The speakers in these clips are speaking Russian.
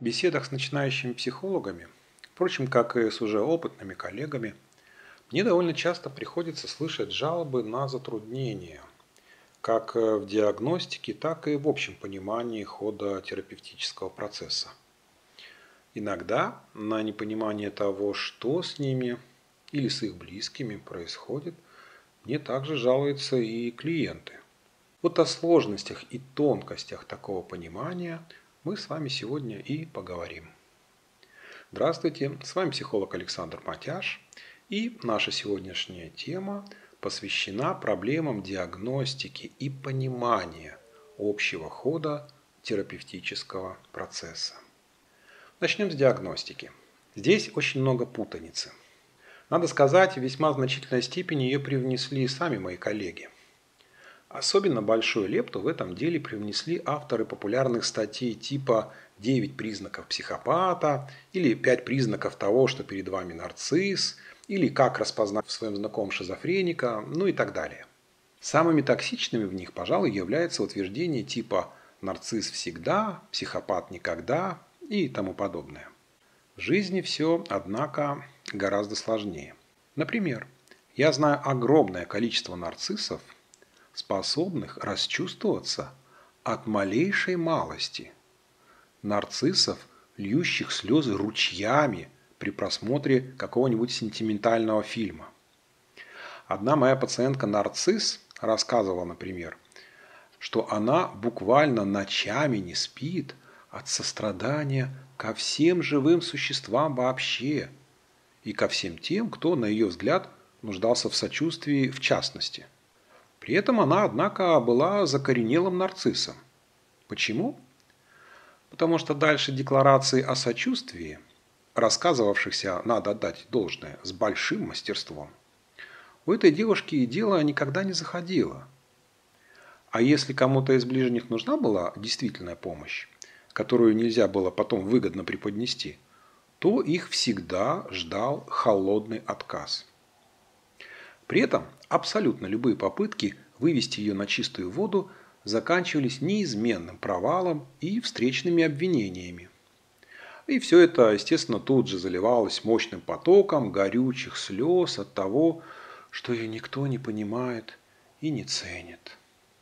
В беседах с начинающими психологами, впрочем, как и с уже опытными коллегами, мне довольно часто приходится слышать жалобы на затруднения, как в диагностике, так и в общем понимании хода терапевтического процесса. Иногда на непонимание того, что с ними или с их близкими происходит, мне также жалуются и клиенты. Вот о сложностях и тонкостях такого понимания мы с вами сегодня и поговорим. Здравствуйте, с вами психолог Александр Матяш, и наша сегодняшняя тема посвящена проблемам диагностики и понимания общего хода терапевтического процесса. Начнем с диагностики. Здесь очень много путаницы. Надо сказать, в весьма значительной степени ее привнесли сами мои коллеги. Особенно большую лепту в этом деле привнесли авторы популярных статей типа «9 признаков психопата» или «5 признаков того, что перед вами нарцисс», или «Как распознать в своем знакомом шизофреника», ну и так далее. Самыми токсичными в них, пожалуй, являются утверждения типа «нарцисс всегда», «психопат никогда» и тому подобное. В жизни все, однако, гораздо сложнее. Например, я знаю огромное количество нарциссов, способных расчувствоваться от малейшей малости. Нарциссов, льющих слезы ручьями при просмотре какого-нибудь сентиментального фильма. Одна моя пациентка-нарцисс рассказывала, например, что она буквально ночами не спит от сострадания ко всем живым существам вообще и ко всем тем, кто, на ее взгляд, нуждался в сочувствии в частности. При этом она, однако, была закоренелым нарциссом. Почему? Потому что дальше декларации о сочувствии, рассказывавшихся, надо отдать должное, с большим мастерством, у этой девушки дело никогда не заходило. А если кому-то из ближних нужна была действительная помощь, которую нельзя было потом выгодно преподнести, то их всегда ждал холодный отказ. При этом абсолютно любые попытки вывести ее на чистую воду заканчивались неизменным провалом и встречными обвинениями. И все это, естественно, тут же заливалось мощным потоком горючих слез от того, что ее никто не понимает и не ценит.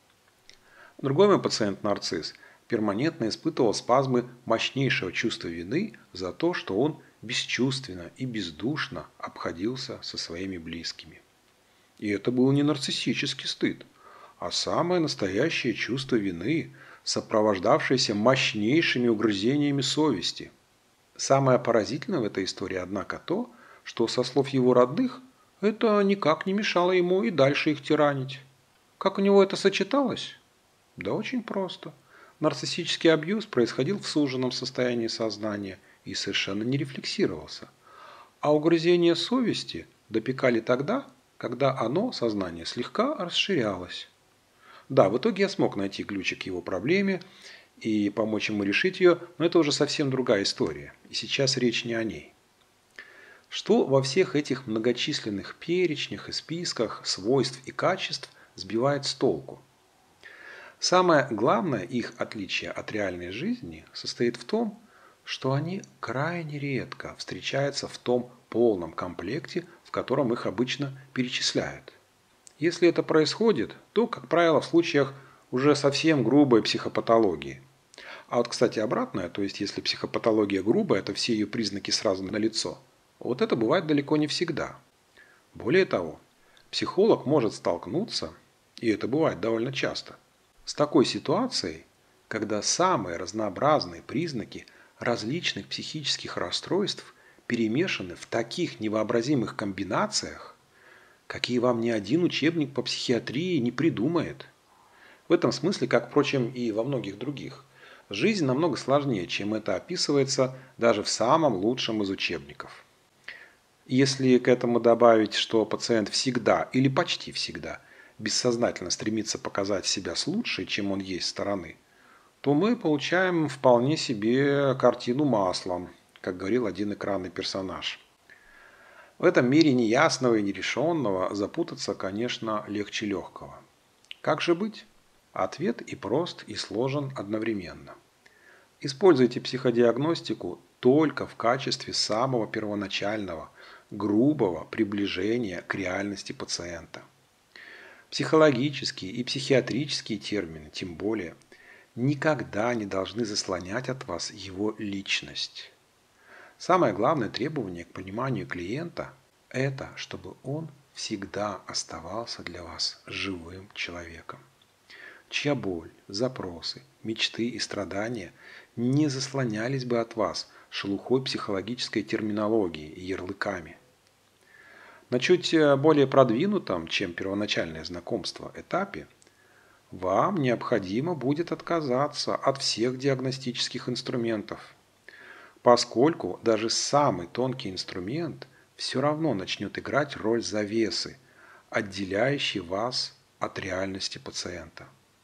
Другой мой пациент-нарцисс перманентно испытывал спазмы мощнейшего чувства вины за то, что он бесчувственно и бездушно обходился со своими близкими. И это был не нарциссический стыд, а самое настоящее чувство вины, сопровождавшееся мощнейшими угрызениями совести. Самое поразительное в этой истории, однако, то, что, со слов его родных, это никак не мешало ему и дальше их тиранить. Как у него это сочеталось? Да очень просто. Нарциссический абьюз происходил в суженном состоянии сознания и совершенно не рефлексировался. А угрызения совести допекали тогда, когда оно, сознание, слегка расширялось. Да, в итоге я смог найти ключик к его проблеме и помочь ему решить ее, но это уже совсем другая история, и сейчас речь не о ней. Что во всех этих многочисленных перечнях и списках свойств и качеств сбивает с толку? Самое главное их отличие от реальной жизни состоит в том, что они крайне редко встречаются в том полном комплекте, в котором их обычно перечисляют. Если это происходит, то, как правило, в случаях уже совсем грубой психопатологии. А вот, кстати, обратное, то есть если психопатология грубая, то все ее признаки сразу налицо. Вот это бывает далеко не всегда. Более того, психолог может столкнуться, и это бывает довольно часто, с такой ситуацией, когда самые разнообразные признаки различных психических расстройств перемешаны в таких невообразимых комбинациях, какие вам ни один учебник по психиатрии не придумает. В этом смысле, как, впрочем, и во многих других, жизнь намного сложнее, чем это описывается даже в самом лучшем из учебников. Если к этому добавить, что пациент всегда или почти всегда бессознательно стремится показать себя с лучшей, чем он есть стороны, то мы получаем вполне себе картину маслом, как говорил один экранный персонаж. В этом мире неясного и нерешенного запутаться, конечно, легче легкого. Как же быть? Ответ и прост, и сложен одновременно. Используйте психодиагностику только в качестве самого первоначального, грубого приближения к реальности пациента. Психологические и психиатрические термины, тем более, никогда не должны заслонять от вас его личность. Самое главное требование к пониманию клиента – это чтобы он всегда оставался для вас живым человеком, чья боль, запросы, мечты и страдания не заслонялись бы от вас шелухой психологической терминологии и ярлыками. На чуть более продвинутом, чем первоначальное знакомство, этапе вам необходимо будет отказаться от всех диагностических инструментов, поскольку даже самый тонкий инструмент все равно начнет играть роль завесы, отделяющей вас от реальности пациента.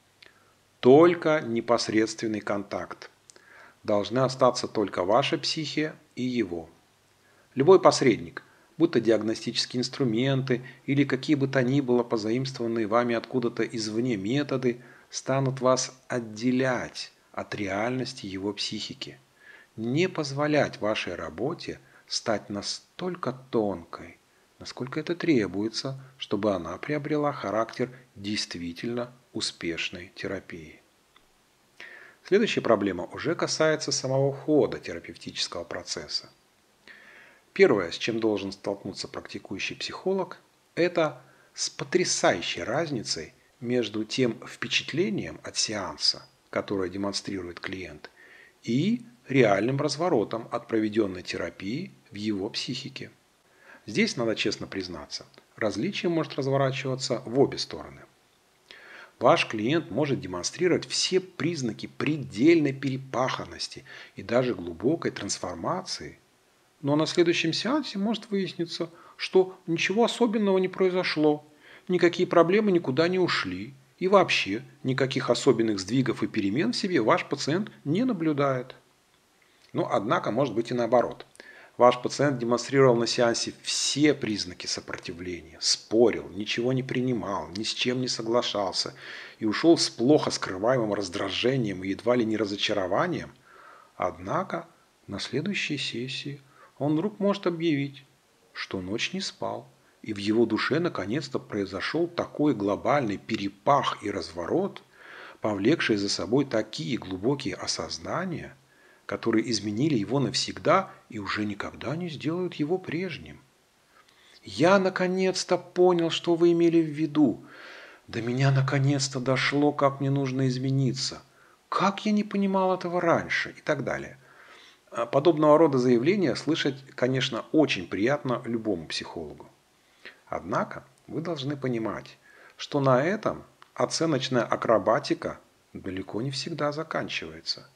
Только непосредственный контакт. Должны остаться только ваша психия и его. Любой посредник, будь то диагностические инструменты или какие бы то ни было позаимствованные вами откуда-то извне методы, станут вас отделять от реальности его психики, не позволять вашей работе стать настолько тонкой, насколько это требуется, чтобы она приобрела характер действительно успешной терапии. Следующая проблема уже касается самого хода терапевтического процесса. Первое, с чем должен столкнуться практикующий психолог, это с потрясающей разницей между тем впечатлением от сеанса, которое демонстрирует клиент, и реальным разворотом от проведенной терапии в его психике. Здесь, надо честно признаться, различие может разворачиваться в обе стороны. Ваш клиент может демонстрировать все признаки предельной перепаханности и даже глубокой трансформации, но на следующем сеансе может выясниться, что ничего особенного не произошло, никакие проблемы никуда не ушли, и вообще никаких особенных сдвигов и перемен в себе ваш пациент не наблюдает. Но однако может быть и наоборот. Ваш пациент демонстрировал на сеансе все признаки сопротивления, спорил, ничего не принимал, ни с чем не соглашался и ушел с плохо скрываемым раздражением и едва ли не разочарованием. Однако на следующей сессии он вдруг может объявить, что ночь не спал, и в его душе наконец-то произошел такой глобальный перепах и разворот, повлекший за собой такие глубокие осознания, которые изменили его навсегда и уже никогда не сделают его прежним. «Я наконец-то понял, что вы имели в виду. До меня наконец-то дошло, как мне нужно измениться. Как я не понимал этого раньше?» и так далее. Подобного рода заявления слышать, конечно, очень приятно любому психологу. Однако вы должны понимать, что на этом оценочная акробатика далеко не всегда заканчивается.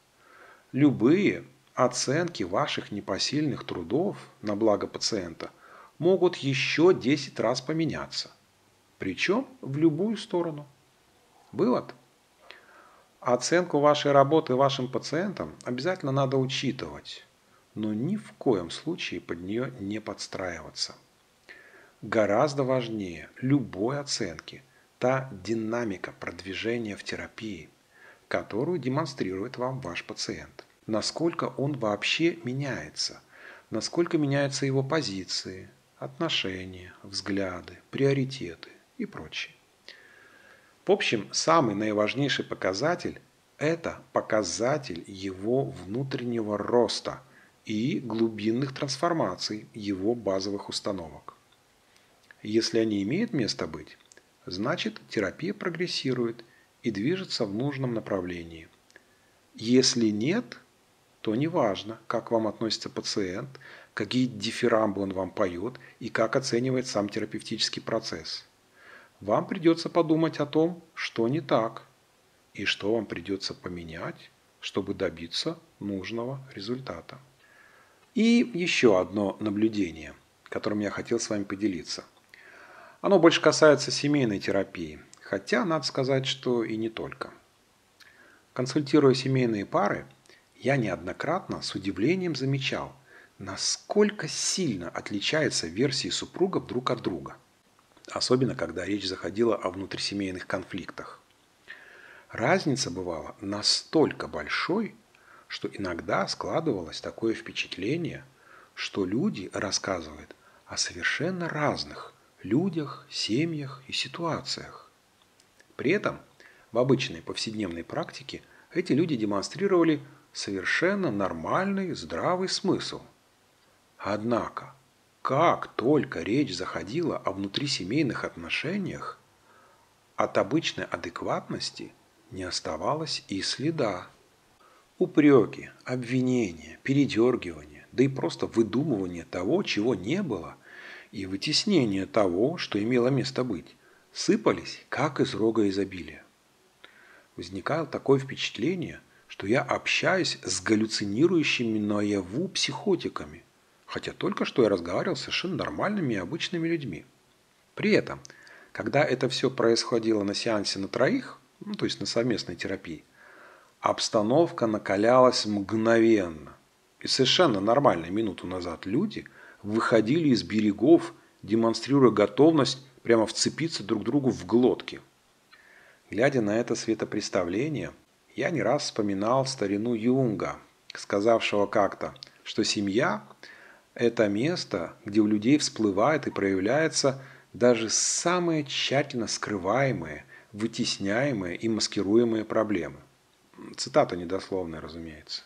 Любые оценки ваших непосильных трудов на благо пациента могут еще 10 раз поменяться, причем в любую сторону. Вывод. Оценку вашей работы вашим пациентам обязательно надо учитывать, но ни в коем случае под нее не подстраиваться. Гораздо важнее любой оценки та динамика продвижения в терапии, которую демонстрирует вам ваш пациент. Насколько он вообще меняется, насколько меняются его позиции, отношения, взгляды, приоритеты и прочее. В общем, самый наиважнейший показатель – это показатель его внутреннего роста и глубинных трансформаций его базовых установок. Если они имеют место быть, значит терапия прогрессирует и движется в нужном направлении. Если нет, то неважно, как вам относится пациент, какие дифирамбы он вам поет и как оценивает сам терапевтический процесс. Вам придется подумать о том, что не так, и что вам придется поменять, чтобы добиться нужного результата. И еще одно наблюдение, которым я хотел с вами поделиться. Оно больше касается семейной терапии, хотя надо сказать, что и не только. Консультируя семейные пары, я неоднократно с удивлением замечал, насколько сильно отличаются версии супругов друг от друга. Особенно, когда речь заходила о внутрисемейных конфликтах. Разница бывала настолько большой, что иногда складывалось такое впечатление, что люди рассказывают о совершенно разных людях, семьях и ситуациях. При этом в обычной повседневной практике эти люди демонстрировали совершенно нормальный, здравый смысл. Однако, как только речь заходила о внутрисемейных отношениях, от обычной адекватности не оставалось и следа. Упреки, обвинения, передергивания, да и просто выдумывание того, чего не было, и вытеснение того, что имело место быть, сыпались, как из рога изобилия. Возникало такое впечатление, что я общаюсь с галлюцинирующими наяву психотиками, хотя только что я разговаривал с совершенно нормальными и обычными людьми. При этом, когда это все происходило на сеансе на троих, то есть на совместной терапии, обстановка накалялась мгновенно. И совершенно нормальные минуту назад люди выходили из берегов, демонстрируя готовность прямо вцепиться друг другу в глотки. Глядя на это светопреставление, я не раз вспоминал старину Юнга, сказавшего как-то, что семья – это место, где у людей всплывает и проявляется даже самые тщательно скрываемые, вытесняемые и маскируемые проблемы. Цитата недословная, разумеется.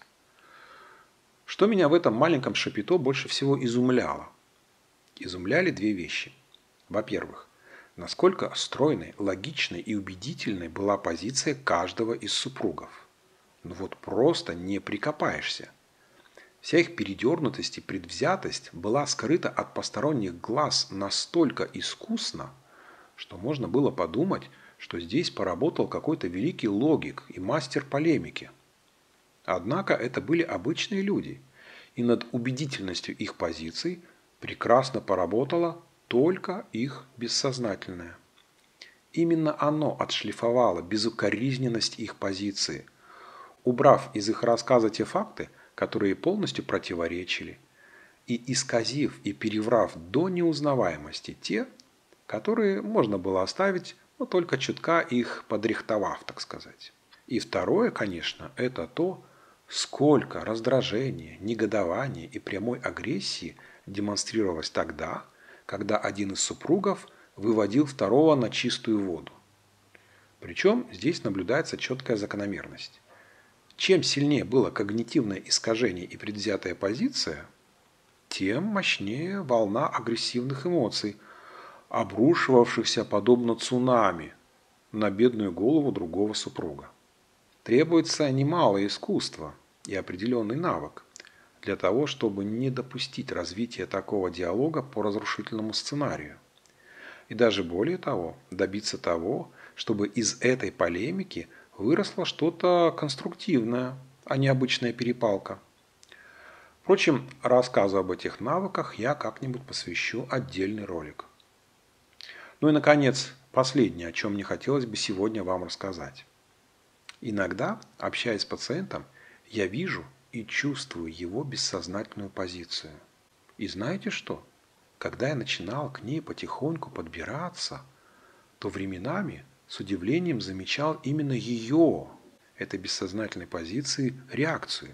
Что меня в этом маленьком шапито больше всего изумляло? Изумляли две вещи. Во-первых, насколько стройной, логичной и убедительной была позиция каждого из супругов. Ну вот просто не прикопаешься. Вся их передернутость и предвзятость была скрыта от посторонних глаз настолько искусно, что можно было подумать, что здесь поработал какой-то великий логик и мастер полемики. Однако это были обычные люди, и над убедительностью их позиций прекрасно поработало только их бессознательное. Именно оно отшлифовало безукоризненность их позиции, убрав из их рассказа те факты, которые полностью противоречили, и исказив и переврав до неузнаваемости те, которые можно было оставить, но только чутка их подрихтовав, так сказать. И второе, конечно, это то, сколько раздражения, негодования и прямой агрессии демонстрировалось тогда, когда один из супругов выводил второго на чистую воду. Причем здесь наблюдается четкая закономерность. Чем сильнее было когнитивное искажение и предвзятая позиция, тем мощнее волна агрессивных эмоций, обрушивавшихся подобно цунами на бедную голову другого супруга. Требуется немало искусства и определенный навык для того, чтобы не допустить развития такого диалога по разрушительному сценарию. И даже более того, добиться того, чтобы из этой полемики выросло что-то конструктивное, а не обычная перепалка. Впрочем, рассказу об этих навыках я как-нибудь посвящу отдельный ролик. Ну и, наконец, последнее, о чем мне хотелось бы сегодня вам рассказать. Иногда, общаясь с пациентом, я вижу и чувствую его бессознательную позицию. И знаете что? Когда я начинал к ней потихоньку подбираться, то временами с удивлением замечал именно ее, этой бессознательной позиции, реакцию.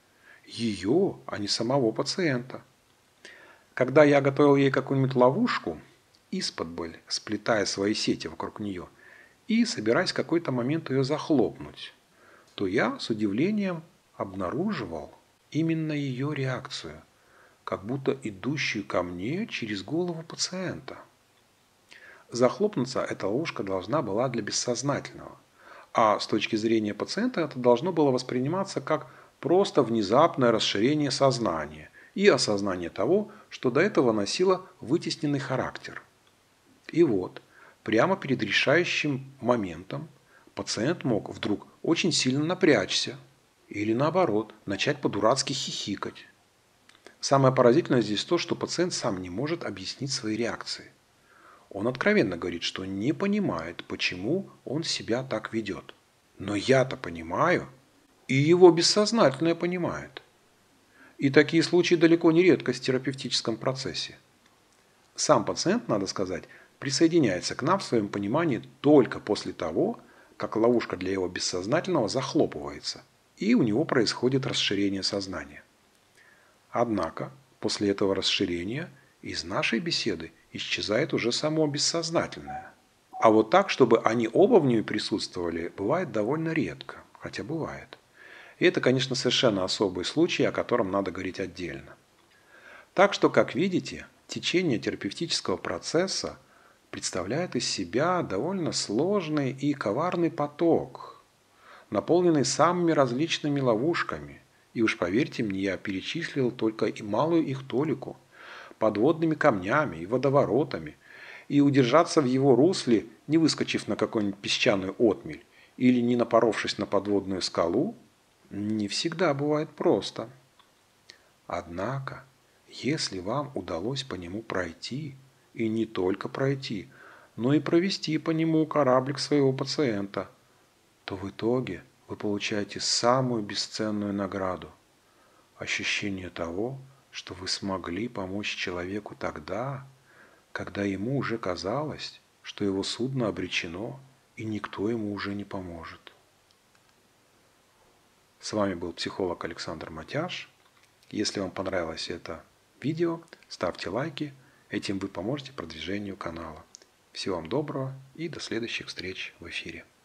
Ее, а не самого пациента. Когда я готовил ей какую-нибудь ловушку, исподволь сплетая свои сети вокруг нее, и собираясь в какой-то момент ее захлопнуть, то я с удивлением обнаруживал именно ее реакцию, как будто идущую ко мне через голову пациента. Захлопнуться эта ловушка должна была для бессознательного, а с точки зрения пациента это должно было восприниматься как просто внезапное расширение сознания и осознание того, что до этого носило вытесненный характер. И вот, прямо перед решающим моментом пациент мог вдруг очень сильно напрячься или наоборот начать по-дурацки хихикать. Самое поразительное здесь то, что пациент сам не может объяснить свои реакции. Он откровенно говорит, что не понимает, почему он себя так ведет. Но я-то понимаю, и его бессознательное понимает. И такие случаи далеко не редкость в терапевтическом процессе. Сам пациент, надо сказать, присоединяется к нам в своем понимании только после того, как ловушка для его бессознательного захлопывается, и у него происходит расширение сознания. Однако, после этого расширения из нашей беседы исчезает уже само бессознательное. А вот так, чтобы они оба в ней присутствовали, бывает довольно редко, хотя бывает. И это, конечно, совершенно особый случай, о котором надо говорить отдельно. Так что, как видите, течение терапевтического процесса представляет из себя довольно сложный и коварный поток, наполненный самыми различными ловушками. И уж поверьте мне, я перечислил только и малую их толику, подводными камнями и водоворотами, и удержаться в его русле, не выскочив на какую-нибудь песчаную отмель или не напоровшись на подводную скалу, не всегда бывает просто. Однако, если вам удалось по нему пройти, и не только пройти, но и провести по нему кораблик своего пациента, то в итоге вы получаете самую бесценную награду – ощущение того, что вы смогли помочь человеку тогда, когда ему уже казалось, что его судно обречено, и никто ему уже не поможет. С вами был психолог Александр Матяш. Если вам понравилось это видео, ставьте лайки, этим вы поможете продвижению канала. Всего вам доброго и до следующих встреч в эфире.